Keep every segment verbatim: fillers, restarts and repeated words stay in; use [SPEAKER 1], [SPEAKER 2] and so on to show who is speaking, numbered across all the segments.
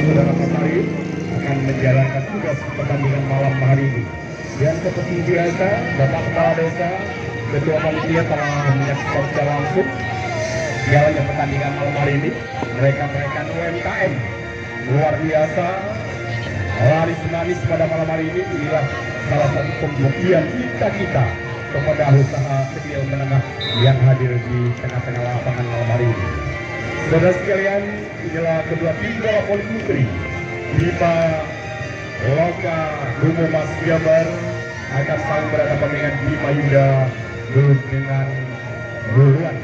[SPEAKER 1] saudara Pasari akan menjalankan tugas pertandingan malam hari ini. Dan seperti biasa, Bapak Kepala Desa, Ketua Panitia telah menyaksikan secara langsung jalannya pertandingan malam hari ini. Mereka-mereka U M K M luar biasa, laris manis pada malam hari ini. Inilah salah satu pembuktian kita-kita kepada usaha kecil menengah yang hadir di tengah-tengah lapangan malam hari ini. Saudara sekalian, inilah kedua tim bola voli putri Bima Loka Lumo Mas Jabar akan saling berhadapan dengan Bima Yuda Grup dengan Buruan.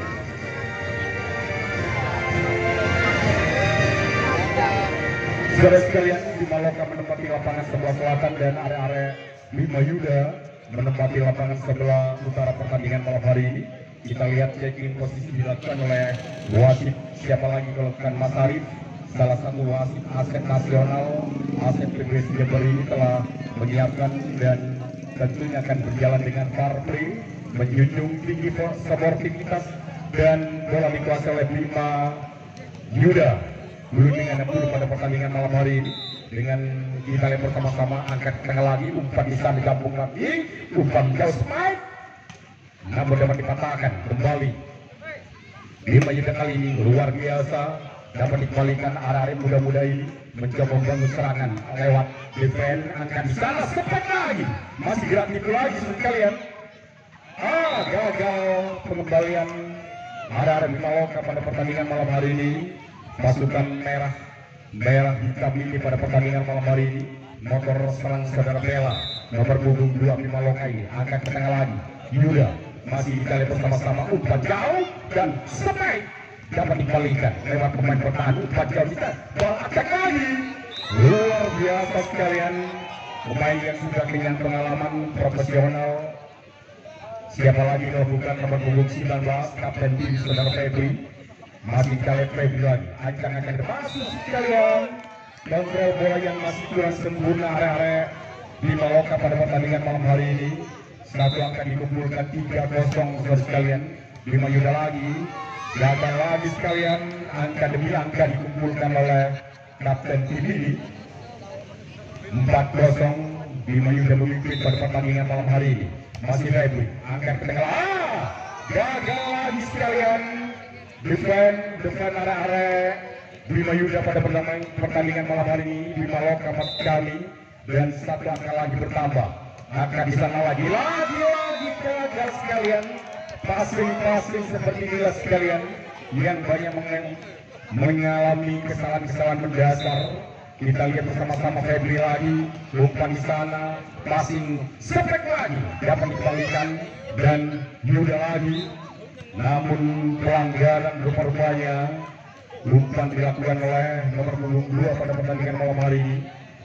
[SPEAKER 1] Saudara sekalian, Bima Loka menempati lapangan sebelah selatan dan area-area Bima Yuda menempati lapangan sebelah utara pertandingan malam hari ini. Kita lihat check-in posisi dilakukan oleh wasit, siapa lagi kalau bukan Mas Arif, salah satu wasit aset nasional, aset P B S Jabar ini telah menyiapkan dan tentunya akan berjalan dengan fair play, menjunjung tinggi sportivitas dan bola dikuasai oleh Bima Yuda. Belum dengan puluh pada pertandingan malam hari ini dengan kita lihat bersama-sama angkat tengah lagi, umpan bisa digabung lagi, umpan jauh smite namun dapat dipatahkan kembali. Bima Yuda kali ini luar biasa, dapat dikembalikan arah-arah muda-muda ini mencoba membangun serangan lewat defense, angkat di sana sempat lagi, masih gratis lagi sekalian. Ah, gagal pengembalian arah-arah Bima Loka pada pertandingan malam hari ini. Pasukan merah merah hitam ini pada pertandingan malam hari ini. Motor serang saudara Bella nomor punggung dua Bima Loka ini angkat ke tengah lagi. Yuda masih dikali bersama-sama, umpan jauh dan sampai dapat dikembalikan lewat pemain pertahanan, umpan jauh kita bola akan lagi. Luar biasa sekalian, pemain yang sudah dengan pengalaman profesional. Siapa lagi kalau bukan nomor punggung sembilan belas kapten tim saudara Febri. Masih kali Febri lagi, ancang-ancang masuk sekalian. Kontrol bola yang masih kurang sempurna area-area Bima Loka pada pertandingan malam hari ini. Satu angka dikumpulkan tiga kosong saudara sekalian. Bima Yuda lagi, gagal lagi sekalian. Angka demi angka dikumpulkan oleh kapten tim ini. empat kosong Bima Yuda memimpin pada pertandingan malam hari ini. Masih Febri, angkat ke tengah. Ah, gagal lagi sekalian. Defend, defend area-area Bima Yuda pada pertandingan malam hari ini. Bima Loka masih kami dan satu angka lagi bertambah. Akan di sana lagi, lagi, lagi gagal sekalian. Passing-passing seperti inilah sekalian yang banyak mengalami kesalahan-kesalahan mendasar. Kita lihat bersama-sama Febri lagi, umpan di sana, passing sepek lagi dapat dikembalikan dan Yuda lagi. Namun pelanggaran rupa-rupanya umpan dilakukan oleh nomor punggung dua pada pertandingan malam hari ini.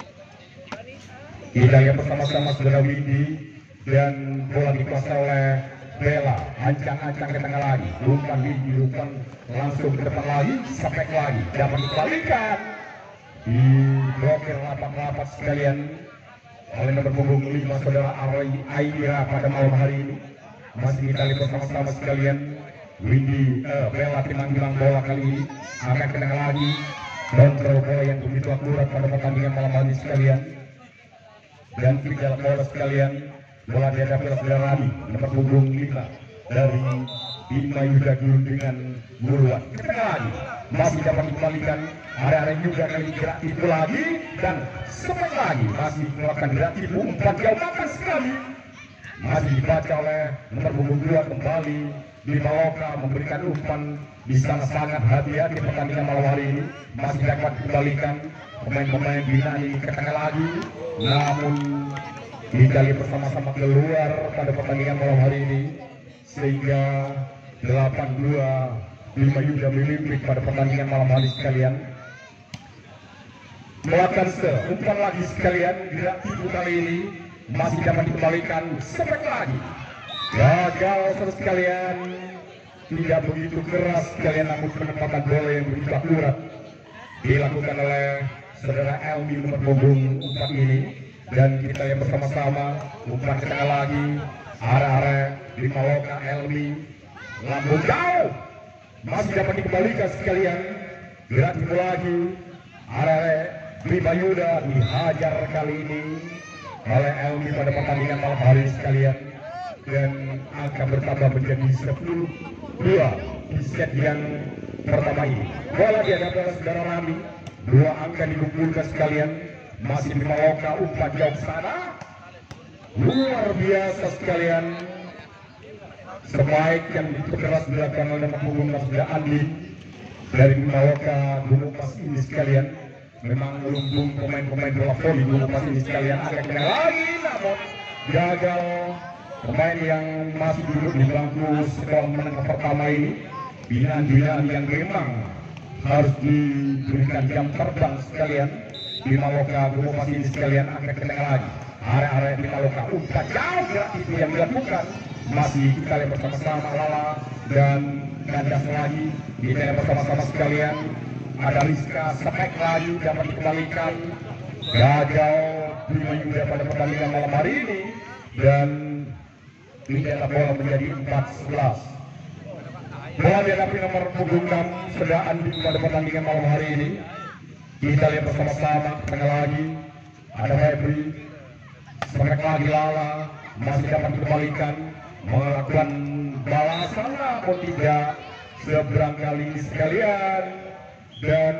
[SPEAKER 1] Kita lihat bersama-sama saudara Windy dan bola dikuasai oleh Bella, ancang-ancang ke tengah lagi, umpan Windy, umpan langsung ke depan lagi, sepek lagi dapat dikembalikan, diblokir rapat-rapat sekalian oleh nomor punggung lima saudara Arli Aira pada malam hari ini. Masih kita lihat bersama-sama sekalian, Windy, eh, Bella timang-timang bola kali ini akan ke tengah lagi, kontrol bola yang begitu akurat pada pertandingan malam hari sekalian. Dan tinggal bola sekalian, bola dihadapi oleh saudara Rani nomor punggung lima dari Bima Yuda Guru dengan Buruan. Kita lagi masih dapat dikembalikan, area-area juga kali gerak tipu lagi dan sempat lagi masih melakukan gerak tipu, umpan jauh makan sekali. Masih dibaca oleh nomor punggung dua kembali. Bima Loka memberikan umpan di sana sangat hati-hati pertandingan malam hari ini. Masih dapat dikembalikan pemain-pemain binaan ini ke tengah lagi, namun dikali bersama-sama keluar pada pertandingan malam hari ini sehingga delapan dua Bima Yuda memimpin pada pertandingan malam hari sekalian. Melakukan se umpan lagi sekalian, gerak tipu kali ini masih dapat dikembalikan, sepek lagi gagal terus sekalian, tidak begitu keras sekalian, namun penempatan bola yang begitu akurat dilakukan oleh saudara Elmi nomor punggung empat ini. Dan kita yang bersama-sama umpan ke tengah lagi, arah-arah Bima Loka Elmi lambung jauh masih dapat dikembalikan sekalian, gerak tipu lagi, arah Bima Yuda dihajar kali ini oleh Elmi pada pertandingan malam hari sekalian, dan angka bertambah menjadi sepuluh dua di set yang pertama ini. Bola dihadapi oleh saudara Rami, dua angka dikumpulkan sekalian, masih di Maloka, umpan jauh sana, luar biasa sekalian. Sebaik yang diperkeras dilakukan oleh nomor punggung sudah Andi dari Maloka Gunung Mas ini sekalian. Memang lumbung pemain-pemain bola voli Gunung Mas ini sekalian agak kena lagi, namun gagal. Pemain yang masih duduk di bangku sekolah menengah pertama ini, binaan-binaan yang memang harus diberikan jam terbang sekalian. Di Maloka Gunung Mas ini sekalian agak kena lagi. Area-area di Maloka umpan jauh gratis yang dilakukan. Masih kita lihat bersama-sama Lala dan kandas lagi. Kita lihat bersama-sama sekalian. Ada Rizka sepek lagi dapat dikembalikan. Gagal Bima Yuda pada pertandingan malam hari ini, dan tidak bola menjadi empat sebelas. Bola dihadapi nomor punggung enam sudah Andi pada pertandingan malam hari ini. Kita lihat bersama-sama tengah lagi. Ada Febri, sepek lagi Lala, masih dapat dikembalikan, melakukan balasan namun tidak seberang kali sekalian, dan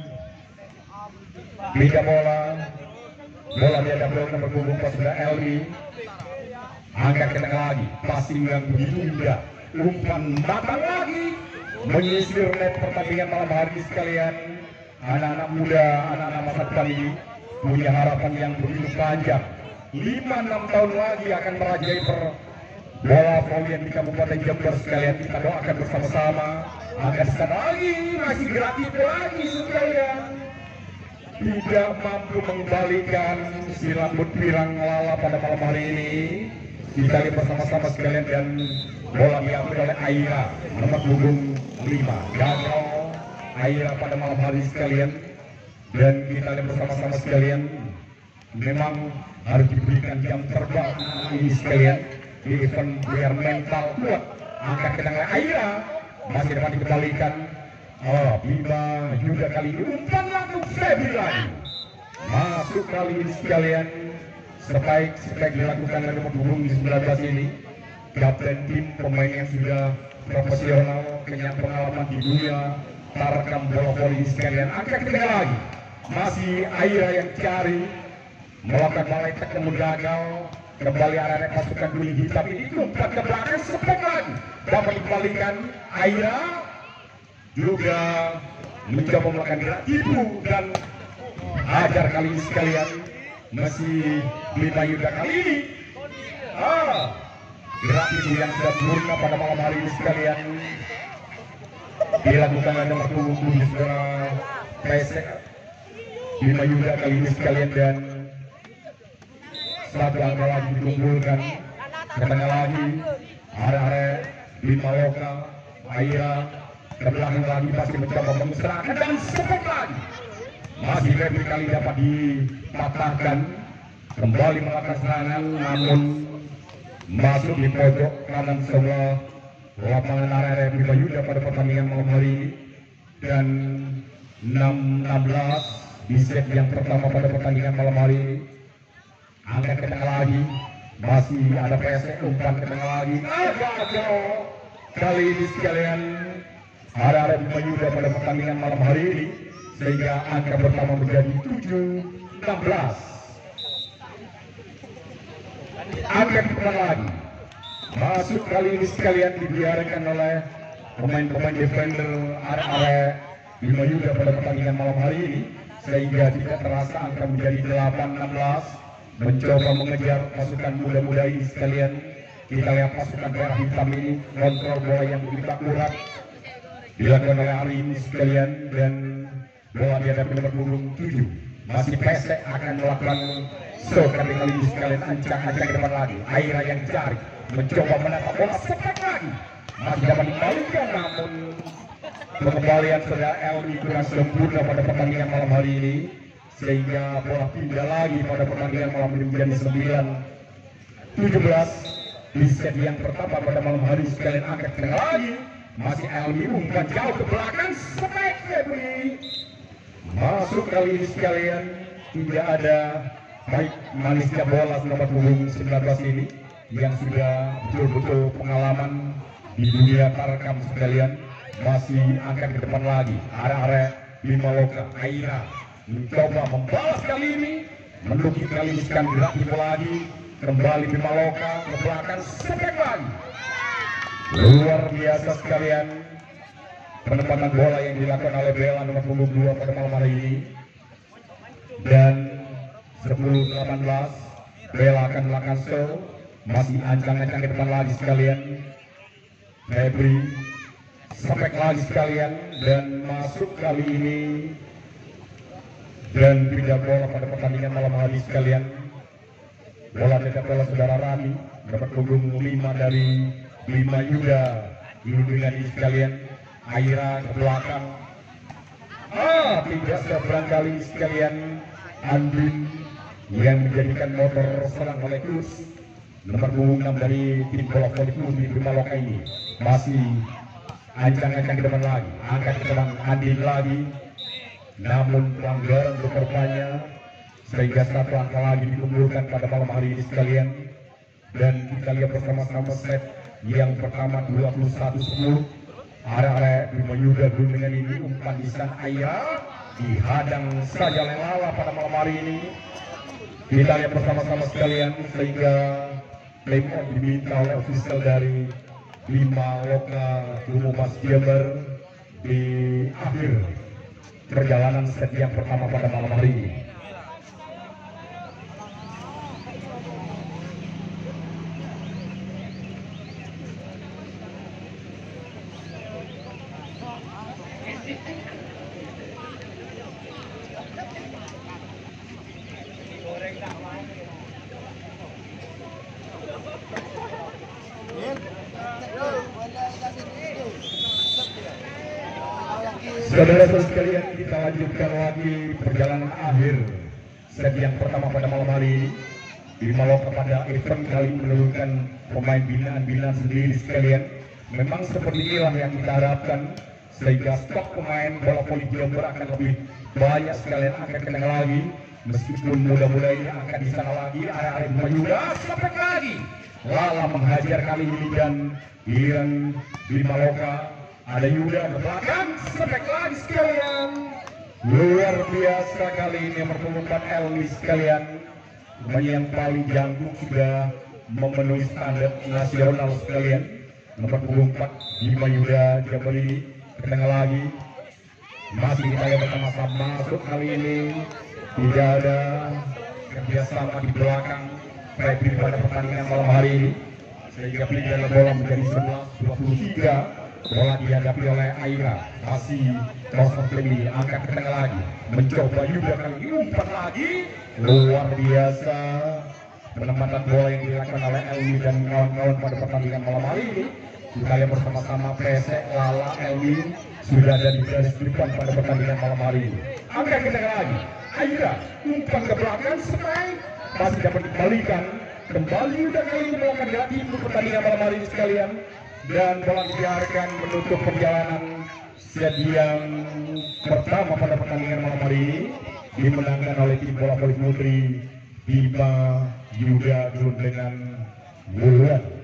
[SPEAKER 1] liga bola bola dihadapi oleh nomor punggung sudah Elmi, angkat ke tengah lagi, passing yang begitu indah, umpan datang lagi menyisir net pertandingan malam hari sekalian. Anak-anak muda, anak-anak masa depan ini punya harapan yang begitu panjang, lima enam tahun lagi akan merajai per bola voli di Kabupaten Jember sekalian. Kita doakan bersama-sama agar sekali lagi masih gratis lagi sekalian, tidak mampu mengembalikan si rambut pirang Lala pada malam hari ini. Kita lihat bersama-sama sekalian, dan bola diambil oleh Aira nomor punggung lima. Gagal Aira pada malam hari sekalian, dan kita lihat bersama-sama sekalian, memang harus diberikan jam terbang ini sekalian di event biar mental kuat. Angkat kedang oleh Aira, masih dapat dikembalikan. Oh, Bima Yuda kali ini umpan langsung Febri lagi, masuk kali ini sekalian. Sebaik-sebaik dilakukan oleh nomor punggung sembilan belas ini, kapten tim, pemain yang sudah profesional, punya pengalaman di dunia tarekam bola voli sekalian. Angkat kedang lagi, masih Aira yang cari, melakukan malaikat yang gagal. Kembali arah pasukan kuning hitam ini, umpan ke belakang sepek lagi, dapat dikembalikan. Aira juga mencoba melakukan gerak tipu dan hajar kali ini sekalian. Masih Bima Yuda kali ini, ah, gerak tipu yang sudah murna pada malam hari ini sekalian dilakukan oleh nomor punggung tujuh saudara P S Bima Yuda kali ini sekalian, dan satu angka lagi dikumpulkan ke tengah lagi. Area-area di Maloka, Aira ke belakang lagi, pasti mencoba memusnahkan dan sepek lagi. Masih Febri kali dapat dipatahkan, kembali melakukan serangan, namun masuk di pojok kanan sebelah lapangan area Bima Yuda pada pertandingan malam hari ini, dan enam enam belas di set yang pertama pada pertandingan malam hari ini. Angkat ke tengah lagi, masih ada P S E, umpan ke tengah lagi, gagal kali ini sekalian. Ada-ada Bima Yuda pada pertandingan malam hari ini, sehingga angka pertama menjadi tujuh enam belas. Angkat ke tengah lagi, masuk kali ini sekalian dibiarkan oleh pemain-pemain defender area Bima Yuda pada pertandingan malam hari ini, sehingga tidak terasa angka menjadi delapan enam belas. Mencoba mengejar pasukan muda-muda ini sekalian. Kita lihat pasukan merah hitam ini kontrol bola yang begitu akurat dilakukan oleh hari ini sekalian, dan bola dihadapi nomor punggung tujuh. Masih P S E akan melakukan serangan kali ini sekalian, ancang-ancang ke depan lagi. Aira yang cari, mencoba menangkap bola sepek lagi, masih dapat dikembalikan, namun pengembalian saudara Elmi kurang sempurna pada pertandingan malam hari ini, sehingga bola pindah lagi pada pertandingan malam ini menjadi sembilan tujuh belas di set yang pertama pada malam hari sekalian. Angkat tengah lagi, masih Elmi, umpan jauh ke belakang, sepek Febri Masuk kali ini sekalian, tidak ada baik manisnya bola nomor punggung sembilan belas ini yang sudah betul-betul pengalaman di dunia tarekam sekalian. Masih angkat ke depan lagi, arah-arah lima loka Aira mencoba membalas kali ini, menukik kali ini sekali lagi lagi, kembali lima loka ke belakang, sepek lagi. Luar biasa sekalian penempatan bola yang dilakukan oleh Bella nomor punggung dua pada malam hari ini. Dan sepuluh delapan belas Bella akan melakukan show, masih ancang-ancang ke depan lagi sekalian. Febri sepek lagi sekalian dan masuk kali ini dan pindah bola pada pertandingan malam hari sekalian. Bola tetap bola saudara Rani dapat punggung lima dari lima Yuda dengan ini sekalian. Aira ke belakang, ah tidak seberang kali sekalian. Andin yang menjadikan motor serang oleh Kus nomor punggung enam dari tim bola voli di Bima Loka ini masih ancang-ancang ke depan lagi, angkat ke depan Andin lagi, namun pelanggaran rupanya sehingga satu angka lagi dikumpulkan pada malam hari ini sekalian. Dan kita lihat bersama-sama set yang pertama dua puluh satu sepuluh, arah-arah Bima Yuda dengan ini umpan di sana Aira dihadang saja oleh Lala pada malam hari ini. Kita lihat bersama-sama sekalian sehingga claim on diminta oleh official dari lima loka Mas Jember di akhir perjalanan set yang pertama pada malam hari ini. Saudara-saudara sekalian, kita lanjutkan lagi perjalanan akhir set yang pertama pada malam hari ini. Bima Loka pada event kali menurunkan pemain binaan-binaan sendiri sekalian. Memang seperti inilah yang kita harapkan, sehingga stok pemain bola voli Jember akan lebih banyak sekalian, akan kenal lagi. Meskipun muda-muda ini akan di sana lagi, area-area Bima Yuda sampai lagi. Lala menghajar kali ini dan giliran Bima Loka. Ada Yuda ke belakang, sepek lagi sekalian. Luar biasa kali ini nomor empat Elmi sekalian. Pemain yang paling jangkung sudah memenuhi standar nasional sekalian. Nomor empat Bima Yuda Jember ini ke tengah lagi. Masih kita lihat bersama-sama masuk kali ini. Tidak ada kerjasama di belakang Febri pada pertandingan malam hari ini, sehingga pindah bola menjadi sebelas dua puluh tiga. Bola dihadapi oleh Aira, masih kosong ini, angkat ke tengah lagi, mencoba juga kali ini umpan lagi. Luar biasa penempatan bola yang dilakukan oleh Elmi dan kawan-kawan pada pertandingan malam hari ini. Kita lihat bersama-sama Pesek, Lala, Elmi sudah ada di garis depan pada pertandingan malam hari ini. Angkat ke tengah lagi, Aira umpan ke belakang, sepai masih dapat dikembalikan. Kembali udah kali ini melakukan lagi untuk pertandingan malam hari ini sekalian. Dan bola dibiarkan menutup perjalanan set yang pertama pada pertandingan malam hari ini, dimenangkan oleh tim bola voli putri Bima Yuda dengan Wulan.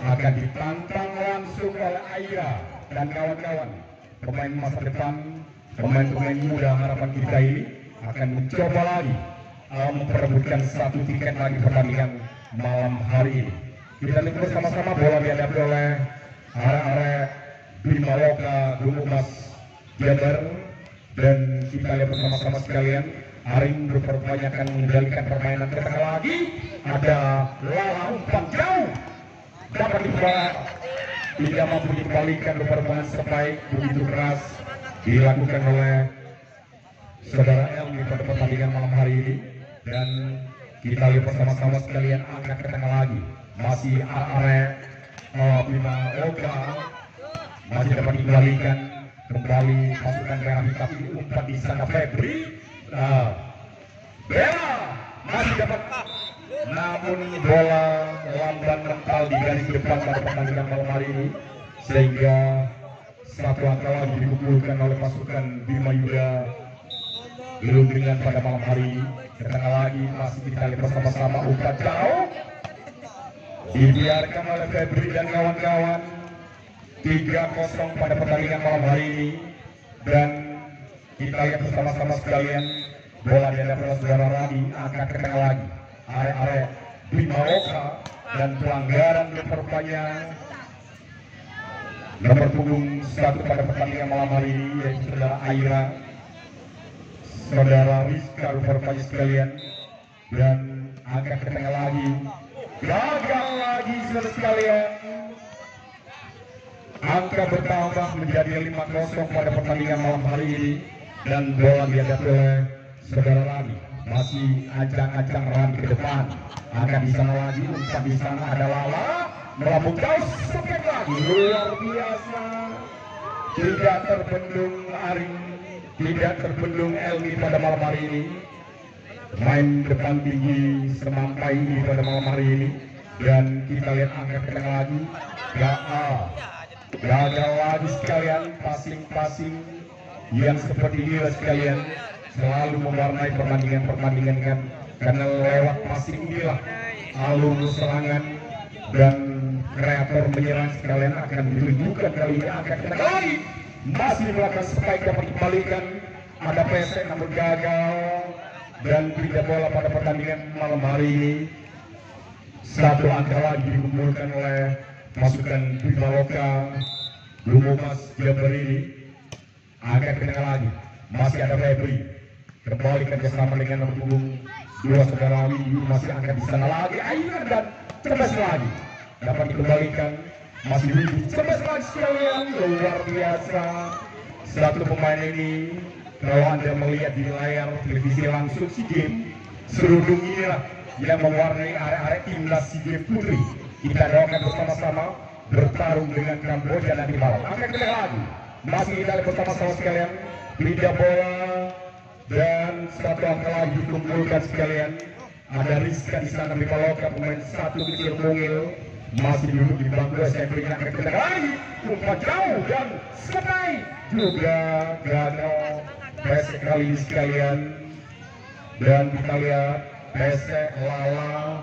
[SPEAKER 1] akan ditantang langsung oleh Aira dan kawan-kawan. Pemain masa depan, pemain-pemain muda harapan kita ini akan mencoba lagi uh, memperebutkan satu tiket lagi pertandingan malam hari ini. Kita lihat bersama-sama bola dihadapi oleh arek-arek Bima Loka Gumumas Jabar, dan kita lihat bersama-sama sekalian Aring berupaya akan mengendalikan permainan. Kita lagi ada Lala umpan jauh dapat dibawa, tidak mampu dikembalikan. Permainan sebaik begitu keras dilakukan oleh saudara Elmi pada pertandingan malam hari ini, dan kita lihat bersama-sama sekalian angkat ke tengah lagi. Masih arek uh, Bima Loka masih dapat dikembalikan kembali pasukan merah hitam ini. Umpan di sana Febri, uh, Bella masih dapat, namun bola lamban mental di garis depan pada pertandingan malam hari ini, sehingga satu angka lagi dikumpulkan oleh pasukan Bima Yuda Gelundingan pada malam hari ini. Ketengah lagi masih kita lihat bersama-sama umpan jauh dibiarkan oleh Febri dan kawan-kawan. Tiga kosong pada pertandingan malam hari ini, dan kita lihat bersama-sama sekalian bola dihadapi oleh saudara Radi, angkat ke tengah lagi arek-arek Bima Loka, dan pelanggaran rupanya nomor punggung satu pada pertandingan malam hari ini, yaitu saudara Aira, saudara Rizka rupanya sekalian, dan angkat ke tengah lagi, gagal lagi saudara sekalian. Angka bertambah menjadi lima kosong pada pertandingan malam hari ini, dan bola dihadapi oleh saudara Rani. Masih ancang-ancang Rani ke depan, akan di sana lagi, umpan di sana ada Lala melambung jauh, sukses lagi, luar biasa. Tidak terbendung Aring, tidak terbendung Elmi pada malam hari ini. Main depan tinggi semampai ini pada malam hari ini, dan kita lihat angkat ke tengah lagi, gagal. Gagal lagi sekalian, passing-passing yang seperti ini sekalian selalu mewarnai pertandingan-pertandingan kan, karena lewat passing inilah alur serangan dan kreator menyerang sekalian akan ditunjukkan. Kali ini akan kena lagi, masih melakukan spike dapat dikembalikan, ada pesek namun gagal, dan tidak bola pada pertandingan malam hari ini. Satu angka lagi dikumpulkan oleh pasukan Bima Loka Gumumas Jabar ini. Angkat ke tengah lagi, masih ada Febri, kembali kerjasama dengan nomor punggung dua saudara Windu, masih angkat di sana lagi Aira, dan cerdas lagi dapat dikembalikan, masih Windu cerdas lagi sekalian, luar biasa. Satu pemain ini kalau Anda melihat di layar televisi langsung SEA Games, serudung inilah yang mewarnai area-area timnas SEA Games Putri. Kita doakan bersama-sama bertarung dengan Kamboja nanti malam. Angkat ke tengah lagi, masih kita lihat bersama-sama sekalian, pindah bola, dan satu angka lagi dikumpulkan sekalian. Ada Rizka di sana, Bima Loka pemain satu kecil mungil, masih duduk di bangku S M P. Angkat ke tengah lagi, umpan jauh dan selesai juga gagal. Pesek kali ini sekalian, dan kita lihat pesek Lala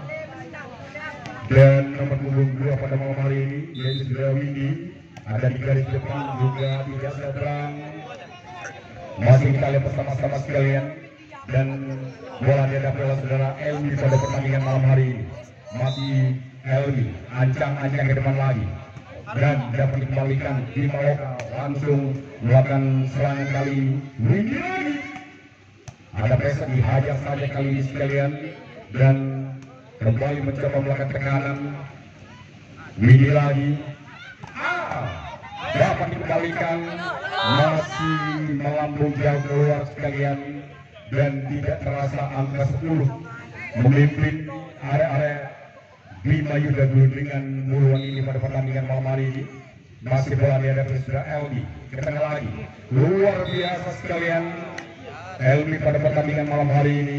[SPEAKER 1] dan nomor punggung dua pada malam hari ini, yaitu saudara Windy, ada di garis depan juga tidak seberang. Masih kita lihat bersama-sama sekalian, dan bola dihadapi oleh saudara Elmi pada pertandingan malam hari ini. Masih Elmi ancang-ancang ke depan lagi, dan dapat dikembalikan Bima Loka langsung melakukan serangan kali ini. Windy lagi, ada pesek dihajar saja kali ini sekalian, dan kembali mencoba melakukan tekanan. Windy lagi, ah, dapat dikembalikan, masih melambung jauh keluar sekalian, dan tidak terasa angka sepuluh memimpin area-area Bima Yuda Gelundingan Muluan ini pada pertandingan malam hari ini. Masih bola dihadapi sudah Elmi ke tengah lagi, luar biasa sekalian Elmi pada pertandingan malam hari ini.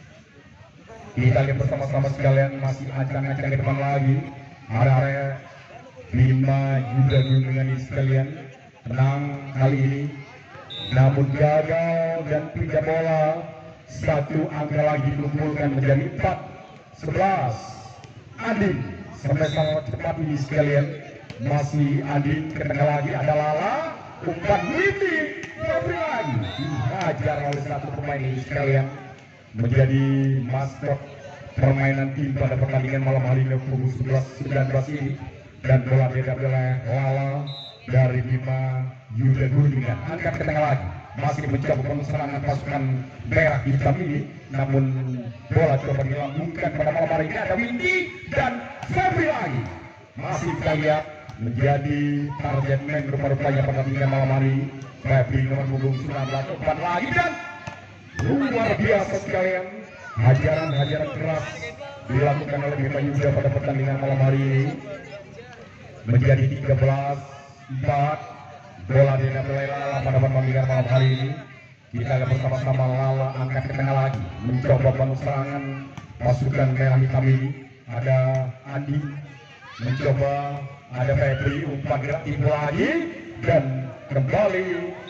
[SPEAKER 1] Kita lihat bersama-sama sekalian, masih ancang-ancang ke depan lagi area-area Bima Yuda Gelundingan ini sekalian. Tenang kali ini, namun gagal, dan pindah bola satu angka lagi dikumpulkan menjadi empat sebelas. Andin sampai sangat cepat ini sekalian. Masih Adin ke tengah lagi, ada Lala, umpan Windy, Febri lagi dihajar oleh satu pemain ini sekalian, menjadi maskot permainan tim pada pertandingan malam hari ini pukul sebelas sembilan belas ini. Dan bola didapat oleh Lala dari Bima Yuda Gurningan, angkat ke tengah lagi, masih mencoba serangan pasukan merah hitam ini, namun bola coba dilambungkan pada malam hari ini. Ada Windy dan Febri lagi, masih kita lihat menjadi target man rupa-rupanya pertandingan malam hari. Febri nomor punggung sembilan belas, umpan lagi dan luar biasa sekalian, hajaran-hajaran keras dilakukan oleh Bima Yuda pada pertandingan malam hari ini. Menjadi tiga belas empat, bola didapat oleh Lala pada pertandingan malam hari ini. Kita lihat bersama-sama, Lala angkat ke tengah lagi, mencoba bantu serangan pasukan merah hitam ini. Ada Andi mencoba, ada Febri, umpan gerak tipu lagi, dan kembali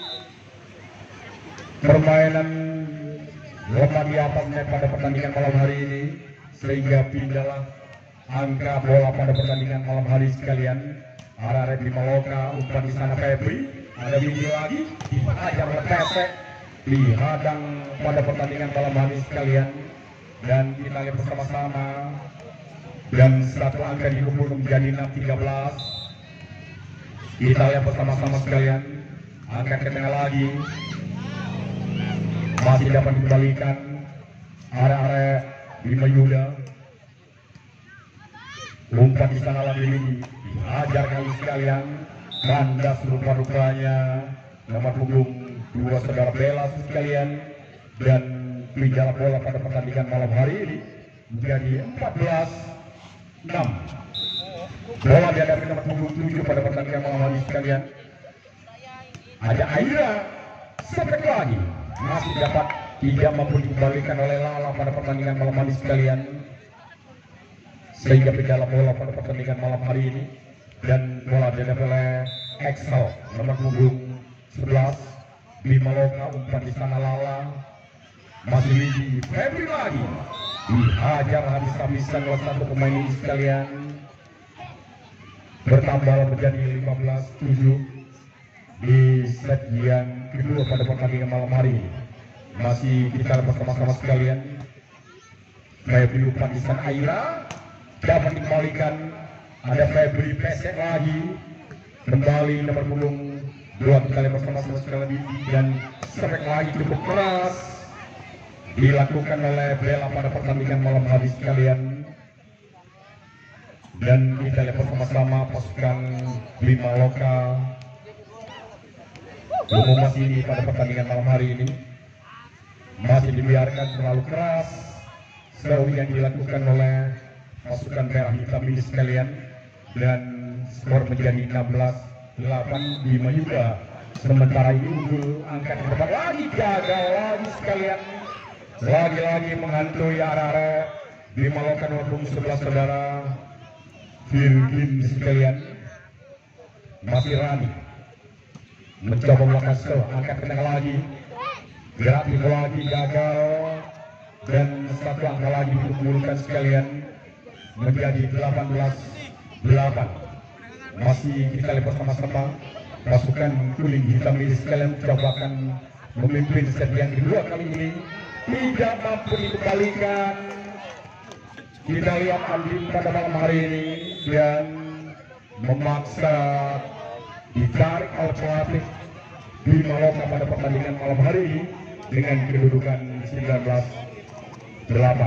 [SPEAKER 1] permainan lemah di atas net pada pertandingan malam hari ini, sehingga pindahlah angka bola pada pertandingan malam hari sekalian. Arah Bima Loka, umpan di sana Febri, ada Windy lagi, dihajar oleh Pesek, dihadang pada pertandingan malam hari sekalian. Dan kita lihat bersama-sama, dan satu angka dikumpul menjadi enam tiga belas. Kita lihat bersama-sama sekalian, angkat ke tengah lagi, masih dapat dikembalikan area-area Bima Yuda. Umpan di sana lagi ini dihajar kali sekalian, kandas rupa-rupanya nomor punggung dua saudara Bella sekalian. Dan pinjaman bola pada pertandingan malam hari ini menjadi empat belas enam. Bola dihadapi nomor punggung tujuh pada pertandingan malam hari sekalian. Ada Aira, sepek lagi, masih dapat tidak mampu dikembalikan oleh Lala pada pertandingan malam hari sekalian, sehingga pinjaman bola pada pertandingan malam hari ini. Dan bola didapat oleh Excel nomor punggung sebelas, Bima Loka, umpan di sana Lala, masih Windy, Febri lagi, dihajar habis-habisan oleh satu pemain ini sekalian. Bertambah menjadi lima belas tujuh di set yang kedua pada pertandingan malam hari ini. Masih kita lihat bersama-sama sekalian, Febri, umpan di sana Aira, dapat dikembalikan. Ada Febri, Pesek lagi, kembali nomor punggung dua, kita lihat bersama-sama sekalian, dan sepek lagi cukup keras dilakukan oleh Bella pada pertandingan malam hari sekalian. Dan kita lihat bersama-sama pasukan Bima Loka umum masih ini pada pertandingan malam hari ini masih dibiarkan terlalu keras sejauh yang dilakukan oleh pasukan merah hitam ini sekalian. Dan skor menjadi enam belas delapan Bima Yuda. Sementara ini unggul, angkat ke depan lagi, gagal lagi sekalian, lagi-lagi menghantui arah-arah Bima Loka nomor punggung sebelas saudara Virgin sekalian. Masih Rani mencoba melakukan skill, angkat ke tengah lagi, gerak tipu lagi, gagal, dan satu angka lagi dikumpulkan sekalian menjadi delapan belas delapan. Masih kita lihat bersama-sama, pasukan kuning hitam ini sekalian cobakan memimpin set yang kedua kali ini, tidak mampu dikembalikan. Kita lihat Andi pada malam hari ini dan memaksa ditarik oleh pelatih Bima Loka pada pertandingan malam hari ini dengan kedudukan sembilan belas delapan.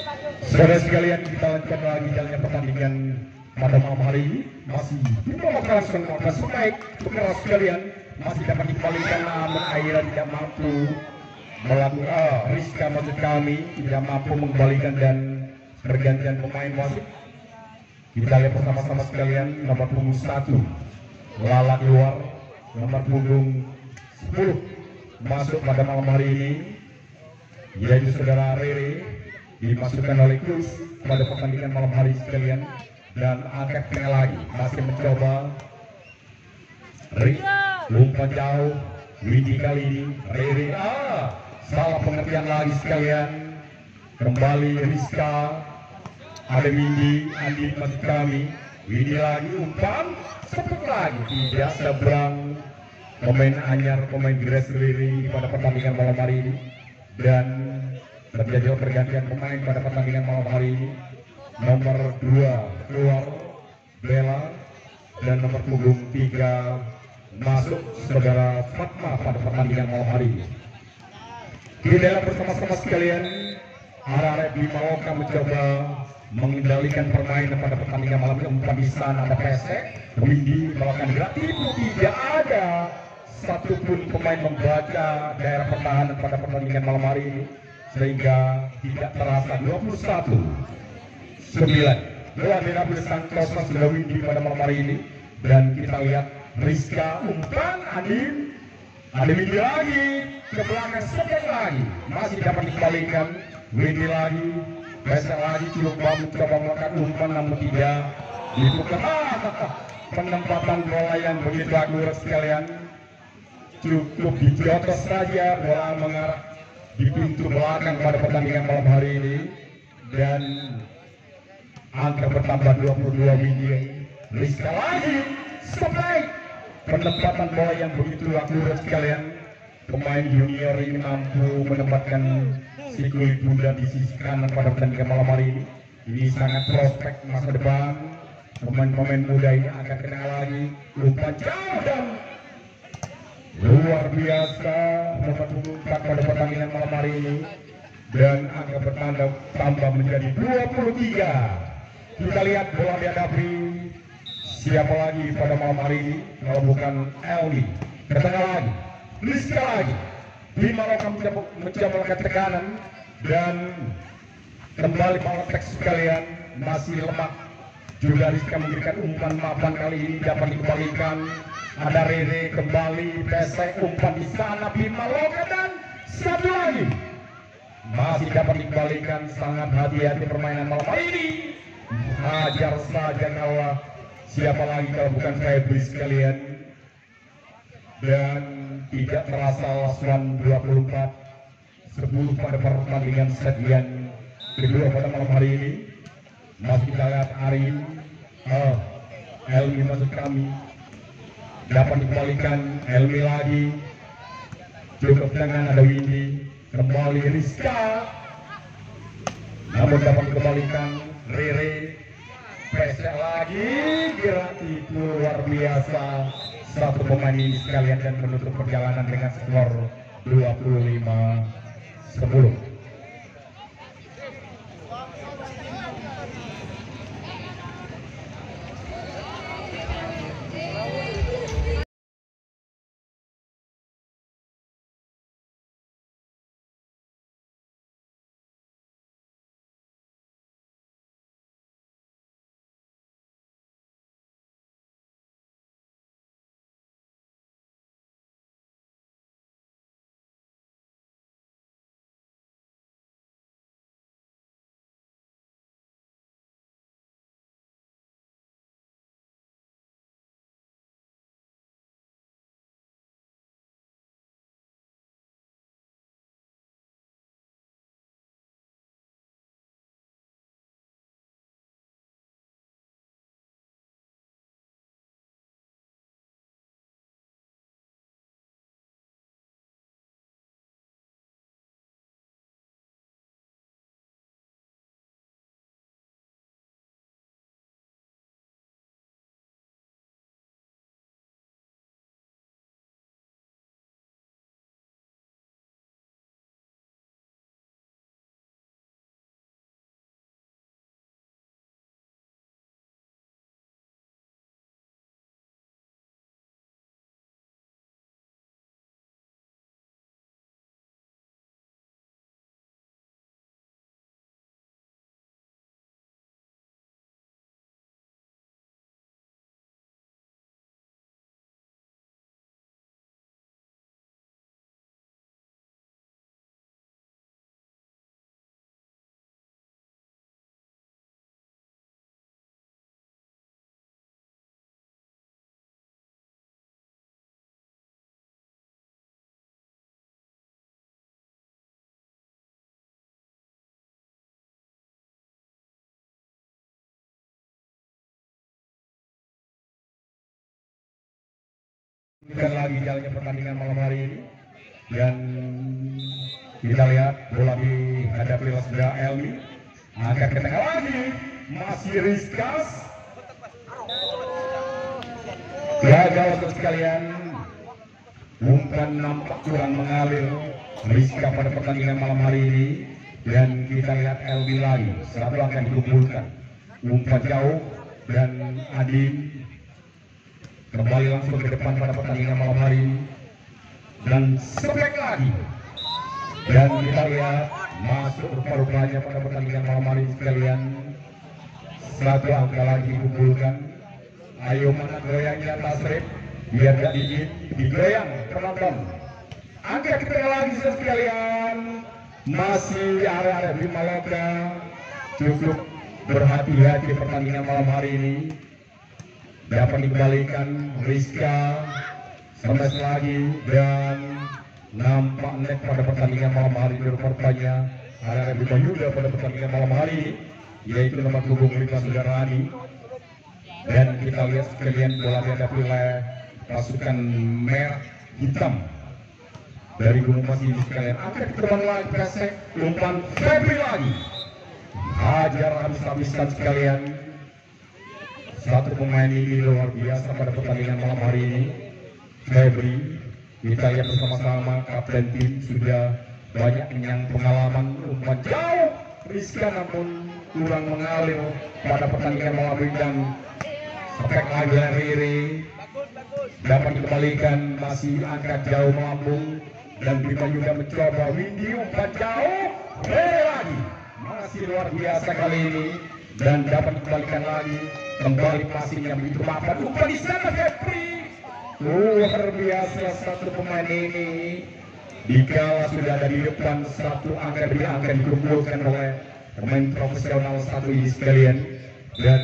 [SPEAKER 1] Saudara sekalian, kita lanjutkan lagi jalannya pertandingan pada malam hari ini. Masih dibawakan semangat sebaik saudara sekalian, masih dapat dikembalikan namun akhirnya tidak mampu melakukan ah, Rizka maksud kami tidak mampu mengembalikan dan pergantian pemain wasit. Kita lihat bersama-sama sekalian nomor punggung satu Lala keluar, nomor punggung sepuluh masuk pada malam hari ini yaitu saudara Rere dimasukkan oleh Kus pada pertandingan malam hari sekalian. Dan angkat tengah lagi masih mencoba Ri umpan jauh Widi kali ini Rere ah salah pengertian lagi sekalian. Kembali Rizka, ada Widi, Andi masih kami Widi lagi umpan sepet lagi tidak seberang pemain anyar pemain Gres Riri pada pertandingan malam hari ini. Dan terjadi pergantian pemain pada pertandingan malam hari ini. Nomor dua keluar Bella dan nomor punggung tiga masuk saudara Fatma pada pertandingan malam hari ini. Kita bersama-sama sekalian, arah-arah Bima Loka mencoba mengendalikan permainan pada pertandingan malam ini. Umpan di sana ada pesek, Windy melakukan gerak itu tidak ada satupun pemain membaca daerah pertahanan pada pertandingan malam hari ini sehingga tidak terasa. Dua puluh satu sembilan luar biasa Santosa sudah Windy pada malam hari ini. Dan kita lihat Rizka umpan Adin ada Windy lagi ke belakang sekali lagi masih dapat dikembalikan. Windy lagi besar lagi Ciluk Bambu coba melakukan umpan namun tidak dibuka. Penempatan bola yang begitu akurat sekalian, cukup dijotos saja bola mengarah di pintu belakang pada pertandingan malam hari ini. Dan angka bertambah dua puluh dua Windy. Rizka lagi sampai penempatan bola yang begitu akurat sekalian. Pemain junior ini mampu menempatkan si kulit bunda di sisi kanan pada pertandingan malam hari ini. Ini sangat prospek masa depan. Pemain-pemain muda ini akan kenal lagi. Umpan jauh dan luar biasa nomor punggung empat pada pertandingan malam hari ini. Dan angka bertanda tambah menjadi dua puluh tiga. Kita lihat bola dihadapi siapa lagi pada malam hari ini kalau bukan Elmi. Ke tengah lagi Rizka lagi Bima Loka mencoba melakukan tekanan dan kembali Palotek sekalian masih lemah juga. Rizka memberikan umpan mapan kali ini dapat dikembalikan. Ada Rere kembali pesek umpan di sana Bima Loka dan satu lagi masih dapat dikembalikan. Sangat hati-hati permainan malam hari ini. Hajar saja kalah siapa lagi kalau bukan Febri sekalian. Dan tidak terasa lasuan dua puluh empat sepuluh pada pertandingan set yang kedua pada malam hari ini. Masih kita lihat Arin oh, Elmi maksud kami dapat dikembalikan. Elmi lagi cukup tangan ada Windy kembali Rizka namun dapat dikembalikan. Rere pesek lagi gerak itu luar biasa satu pemain ini sekalian dan menutup perjalanan dengan skor dua puluh lima sepuluh. Dan lagi jalannya pertandingan malam hari ini, dan kita lihat bola dihadapi Lasda Elmi, angkat ke tengah lagi, masih Rizkas, gagal untuk sekalian, umpan nampak kurang mengalir Rizka pada pertandingan malam hari ini, dan kita lihat Elmi lagi, satu akan dikumpulkan, umpan jauh, dan Adin kembali langsung ke depan pada pertandingan malam hari ini, dan sepek lagi, dan kita lihat masuk rupa-rupanya pada pertandingan malam hari ini sekalian, satu angka lagi dikumpulkan. Ayo mana goyangnya Tasrif biar gak digigit, digoyang penonton, angka kita lagi sekalian, masih area-area di Maloka, cukup berhati-hati pertandingan malam hari ini. Dapat dikembalikan Rizka sampai lagi, dan nampak net pada pertandingan malam hari ini rupanya ada Bima Yuda pada pertandingan malam hari ini, yaitu nomor punggung lima Sudarani. Dan kita lihat sekalian bola dihadapi oleh pasukan merah hitam dari Gunung Mas ini sekalian, angkat ke depan lagi, kasek umpan Febri lagi, hajar habis-habisan sekalian. Satu pemain ini luar biasa pada pertandingan malam hari ini, Febri. Kita lihat bersama-sama kapten tim sudah banyak yang pengalaman, umpan jauh Rizka namun kurang mengalir pada pertandingan malam ini, dan sepek lagi Riri dapat dikembalikan, masih angkat jauh melambung, dan Bima juga mencoba Windy, umpan jauh Riri lagi, masih luar biasa kali ini, dan dapat dikembalikan lagi, kembali passingnya begitu mapan, umpan di sana Febri, luar biasa satu pemain ini. Dikala sudah ada di depan, satu angka demi angka dikumpulkan oleh pemain profesional satu ini sekalian, dan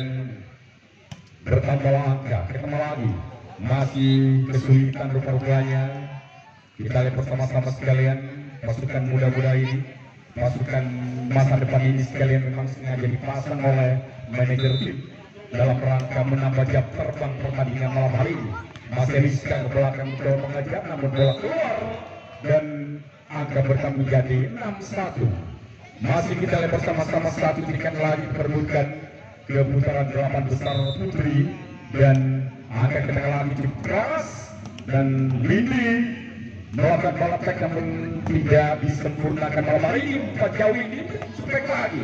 [SPEAKER 1] bertambah angka, ketemu lagi, masih kesulitan rupa-rupanya. Kita lihat bersama-sama sekalian, pasukan muda-muda ini, pasukan masa depan ini sekalian memang sengaja dipasang oleh manajer tim dalam rangka menambah jam terbang pertandingan malam hari ini. Masih Rizka ke belakang mencoba mengejar, namun bola keluar, dan angka bertambah menjadi enam satu. Masih kita lihat bersama-sama, satu tikan lagi diperebutkan ke putaran delapan besar putri, dan angka ke tengah lagi cukup keras, dan Windy melakukan balap tek namun tidak disempurnakan malam hari ini. Empat jauh ini sepek lagi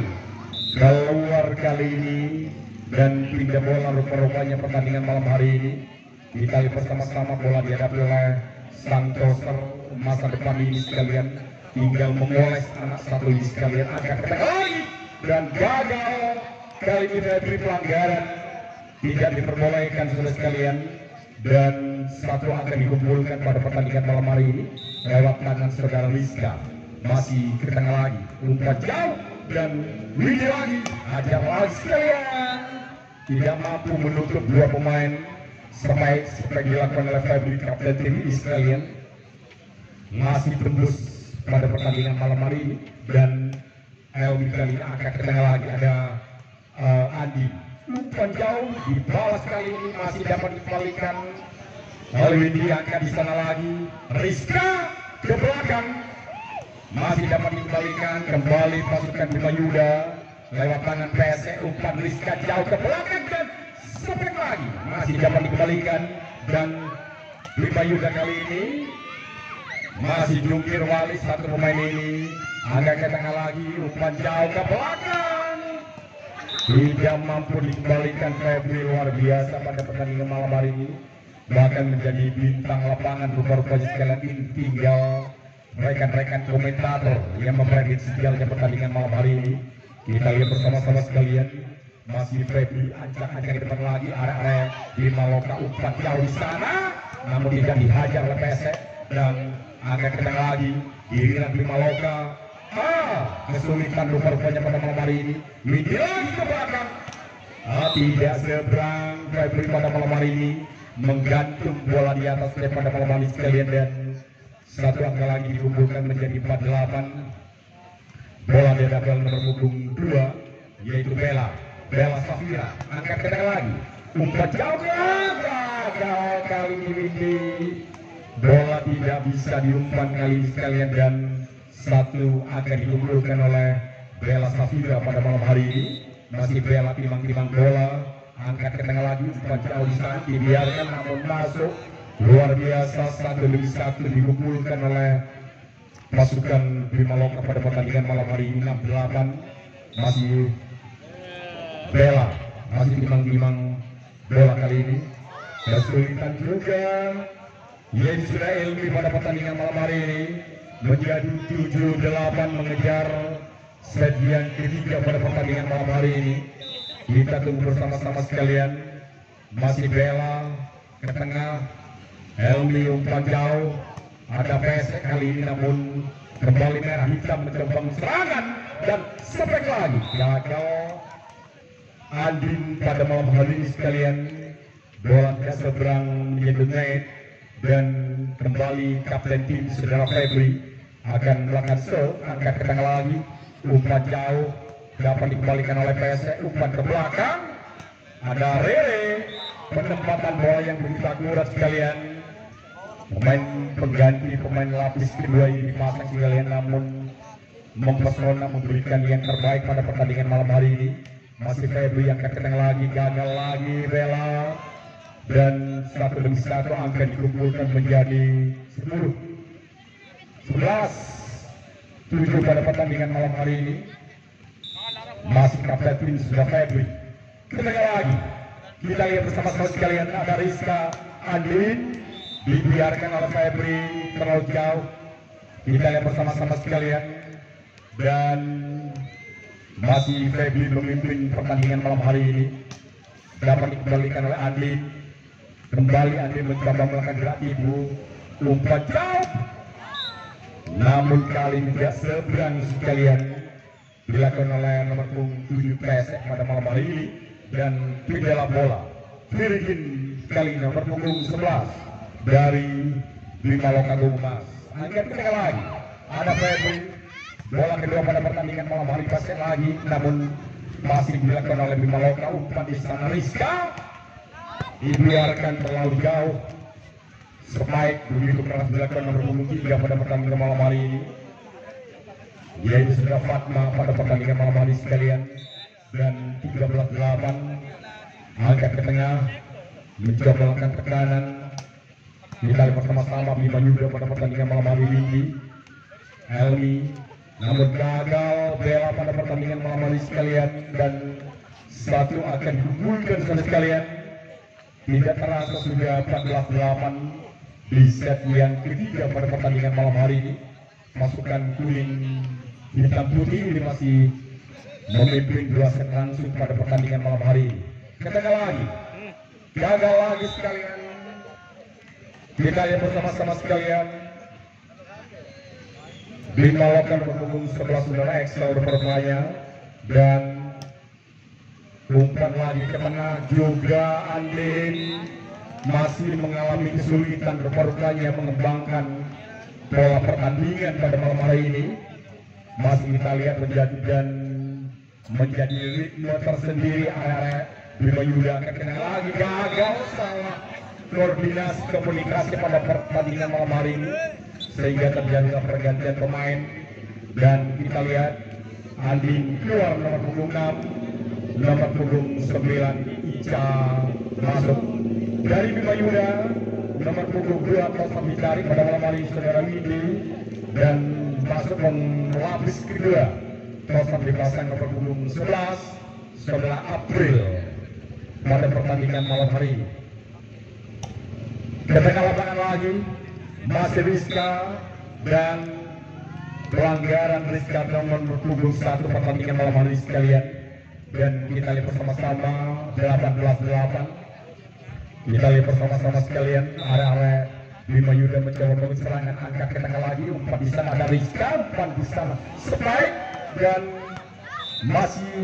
[SPEAKER 1] keluar kali ini, dan pindah bola rupa-rupanya pertandingan malam hari ini. Kita lihat bersama-sama bola dihadapi oleh sang toser masa depan ini sekalian, tinggal memoles anak satu ini sekalian, angkat ke tengah lagi, dan gagal kali ini dari pelanggaran, tidak diperbolehkan saudara sekalian, dan satu akan dikumpulkan pada pertandingan malam hari ini lewat tangan saudara Rizka. Masih ke tengah lagi, umpan jauh, dan Windy lagi, hajar lagi sekalian, tidak mampu menutup dua pemain sebaik seperti dilakukan oleh Febri kapten tim ini sekalian. Masih tembus pada pertandingan malam hari ini, dan Elmi kali ini angkat ke tengah lagi, ada uh, Andi, umpan jauh dibalas kali ini, masih dapat dikembalikan oleh Windy, angkat di sana lagi, Rizka ke belakang, masih dapat dikembalikan kembali pasukan Bima Yuda lewat tangan P S E, umpan Rizka jauh ke belakang, dan sepek lagi masih dapat dikembalikan, dan Bima Yuda kali ini masih jungkir wali satu pemain ini, agak ke tengah lagi, umpan jauh ke belakang, tidak mampu dikembalikan. Febri luar biasa pada pertandingan malam hari ini, bahkan menjadi bintang lapangan rupa-rupanya sekalian ini. Tinggal rekan-rekan komentator yang memprediksi jalannya pertandingan malam hari ini. Kita lihat bersama-sama sekalian, masih Febri ancang-ancang ke depan lagi, area-area di Maloka, umpan jauh di sana namun tidak dihajar oleh P S E, dan agak ke tengah lagi, giliran di Maloka, ah, kesulitan rupa-rupanya pada malam hari ini. Windy lagi ke belakang, ah, tidak seberang Febri pada malam hari ini, menggantung bola di atas pada malam hari ini sekalian, dan satu angka lagi dikumpulkan menjadi empat delapan. Bola dihadapi oleh nomor punggung dua, yaitu Bella Bella Safira, angkat ke tengah lagi, umpan jauh, gagal gagal kali ini Windy. Bola tidak bisa diumpan kali ini sekalian dan satu akan dikumpulkan oleh Bella Safira pada malam hari ini. Masih Bella timbang-timbang bola, angkat ke tengah lagi, umpan jauh di sana dibiarkan namun masuk. Luar biasa, satu demi satu dikumpulkan oleh pasukan Bima Loka pada pertandingan malam hari ini. Enam delapan masih Bella, masih timbang-timbang bola kali ini. Kesulitan juga Yeni sudah Elmi pada pertandingan malam hari ini menjadi tujuh delapan mengejar set yang ketiga pada pertandingan malam hari ini. Kita tunggu bersama-sama sekalian. Masih Bella ke tengah, Elmi umpan jauh, ada pesek kali ini namun kembali merah hitam mencoba serangan dan sepek lagi gagal. Andin pada malam hari ini sekalian, bola tidak seberang menyentuh net dan kembali kapten tim saudara Febri akan melakukan serve, angkat ke tengah lagi, umpan jauh dapat dikembalikan oleh P S E, umpan ke belakang, ada Rere, penempatan bola yang begitu akurat sekalian. Pemain pengganti pemain lapis kedua ini dipasang sekalian namun mempesona, memberikan yang terbaik pada pertandingan malam hari ini. Masih Febri yang ke tengah lagi, gagal lagi Bella dan satu demi satu angka dikumpulkan menjadi sepuluh sebelas tujuh pada pertandingan malam hari ini. Masih kapten tim sudah Febri ke tengah lagi, kita lihat bersama-sama sekalian, ada Rizka Andin dibiarkan oleh Febri terlalu jauh. Kita lihat bersama-sama sekalian dan masih Febri memimpin pertandingan malam hari ini. Dapat dikembalikan oleh Andin. Kembali Andin mencoba melakukan gerak ibu, umpan jauh namun kali ini tidak seberang sekalian dilakukan oleh nomor tujuh P S E pada malam hari ini dan pindalah bola Virgin kali ini nomor punggung sebelas dari Bima Loka Gumas. Angkat ke tengah lagi, ada Febri, bola kedua pada pertandingan malam hari basket lagi namun masih dilakukan oleh Bima Loka. Umpan di sana Rizka dibiarkan terlalu jauh. Spike begitu keras dilakukan nomor punggung tiga pada pertandingan malam hari ini, yaitu sudah Fatma pada pertandingan malam hari sekalian dan tiga belas delapan. Angkat ke tengah, mencoba melakukan tekanan. Kita lihat bersama-sama Bima Yuda pada pertandingan malam hari ini. Elmi namun gagal Bella pada pertandingan malam hari sekalian dan satu akan dikumpulkan sekalian. Tidak terasa sudah empat belas delapan di set yang ketiga pada pertandingan malam hari ini. Pasukan kuning hitam putih ini masih memimpin dua set langsung pada pertandingan malam hari ini. Ketengah lagi, gagal lagi sekalian. Kita lihat bersama-sama sekalian. Bima Loka berhubung sebelah saudara Excel berpermanya dan umpan lagi ke tengah juga Andin masih mengalami kesulitan rupa-rupanya mengembangkan pola pertandingan pada malam hari ini. Masih kita lihat menjadi dan menjadi ritme tersendiri area Bima Yuda. Ke tengah lagi gagal, salah koordinasi komunikasi pada pertandingan malam hari ini sehingga terjadi pergantian pemain dan kita lihat Andin keluar nomor punggung enam, nomor punggung sembilan Ica masuk dari Bima Yuda, nomor punggung dua Kosam Hitari pada malam hari saudara Widi dan masuk melapis kedua Kosam dipasang nomor punggung sebelas saudara April pada pertandingan malam hari ini. Ke tengah lapangan lagi masih Rizka dan pelanggaran Rizka nomor punggung satu pertandingan malam hari sekalian dan kita lihat bersama-sama delapan belas delapan. Kita lihat bersama-sama sekalian area-area Bima Yuda mencoba membangun serangan, angkat ke tengah lagi, umpan di sana ada Rizka, umpan di sana Spike dan masih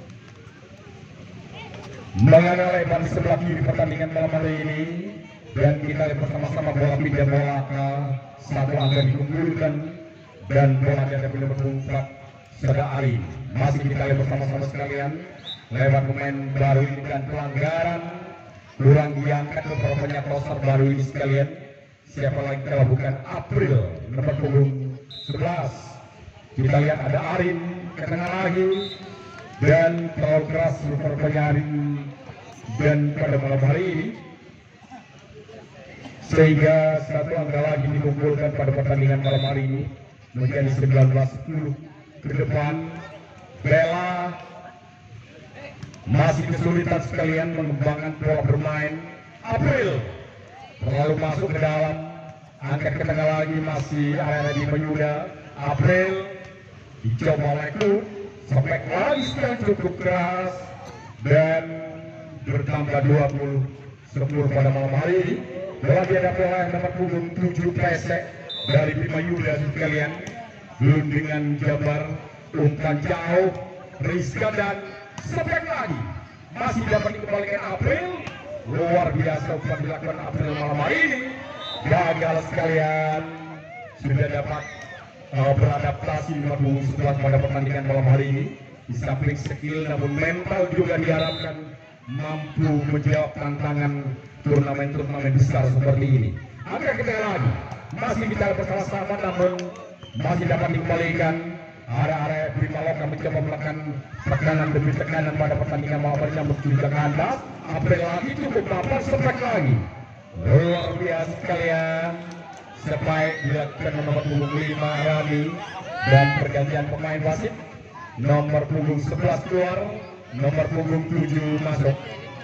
[SPEAKER 1] mengenal lebar di sebelah kiri pertandingan malam hari ini dan kita lihat bersama-sama bola pindah bola ke satu angka dikumpulkan dan bola dari nomor empat saudara Ari. Masih kita lihat bersama-sama sekalian lewat pemain baru ini dan pelanggaran kurang diangkat beberapa toser baru ini sekalian. Siapa lagi kalau bukan April nomor punggung sebelas. Kita lihat ada Arin ke tengah lagi dan terlalu keras beberapa Arin dan pada malam hari ini sehingga satu angka lagi dikumpulkan pada pertandingan malam hari ini menjadi sembilan belas sepuluh ke depan. Bella masih kesulitan sekalian mengembangkan pola bermain. April terlalu masuk ke dalam, angkat ke tengah lagi, masih area di Yuda. April dicoba oleh Klub, sampai lagi sekarang cukup keras dan bertambah dua puluh sepuluh pada malam hari ini. Bola dihadapi oleh nomor punggung tujuh pesek dari Bima Yuda sekalian. Belum dengan Jabar, umpan jauh, Rizka dan sepek lagi masih dapat dikembalikan April. Luar biasa umpan dilakukan April malam hari ini. Gagal sekalian, sudah dapat uh, beradaptasi nomor punggung sebelas pada pertandingan malam hari ini. Di samping skill namun mental juga diharapkan mampu menjawab tantangan turnamen-turnamen besar seperti ini. Angka kita lagi masih kita bersama-sama namun masih dapat dikembalikan. Area-area Bima Loka mencoba melakukan tekanan demi tekanan pada pertandingan malam hari namun juga kandas. April lagi cukup dapat sepek lagi. Luar biasa sekalian. Sepek dilakukan nomor punggung lima Rani dan pergantian pemain wasit. Nomor punggung sebelas keluar, nomor punggung tujuh masuk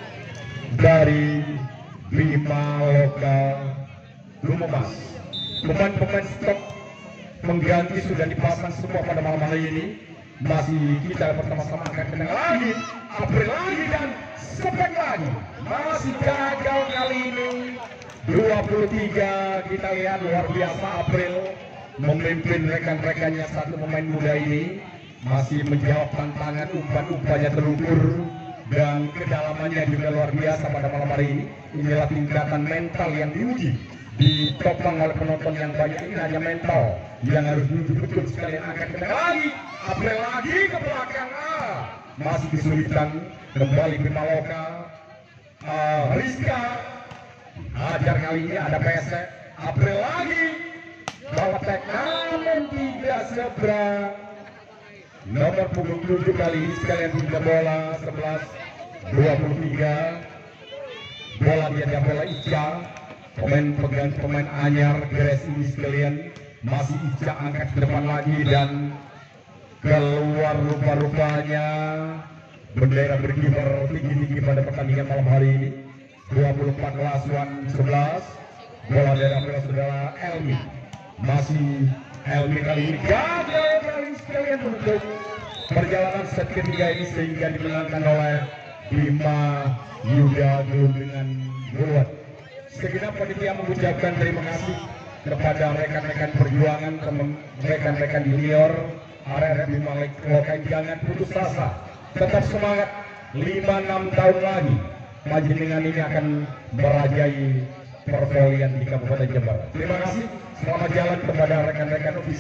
[SPEAKER 1] dari Bima Loka Lumemas. Pemain-pemain stok mengganti sudah dipasang semua pada malam hari ini. Masih kita bersama-sama akan kenal lagi April lagi dan sepek lagi. Masih gagal kali ini. Dua puluh tiga kita lihat luar biasa April memimpin rekan-rekannya satu pemain muda ini. Masih menjawab tantangan, umpan-umpannya terukur dan kedalamannya juga luar biasa pada malam hari ini. Inilah tingkatan mental yang diuji, ditopang oleh penonton yang banyak. Ini hanya mental yang harus diuji betul sekalian. Akan kena lagi April lagi ke belakang, ah, masih kesulitan kembali Bima Loka. uh, Rizka ajar kali ini ada P S E. April lagi bawa tek namun tidak seberang. Nomor punggung tujuh kali ini sekalian pindah bola sebelas dua puluh tiga. Bola dia dia bola Ica, pemain pegang pemain anyar Gres ini sekalian. Masih Ica angkat ke depan lagi dan keluar rupa-rupanya bendera berkibar tinggi-tinggi pada pertandingan malam hari ini. dua puluh empat lawan sebelas. Bola dari April saudara Elmi. Masih Elmi kali ini gagal kali sekalian untuk perjalanan set ketiga ini sehingga dimenangkan oleh Bima Yuda Gelung dengan bulat. Segenap panitia mengucapkan terima kasih kepada rekan-rekan perjuangan, rekan-rekan junior, area Bima Loka. Jangan putus asa, tetap semangat. lima enam tahun lagi Panjenengan ini akan merajai pervolian di Kabupaten Jember. Terima kasih, selamat jalan kepada rekan-rekan ofisial.